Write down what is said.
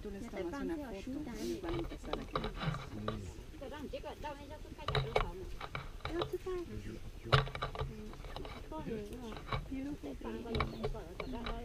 tú les tomas una foto y van a empezar aquí. 让你这个到那家是开假就好了。要吃饭。错了，你如果搬过来，搬过来，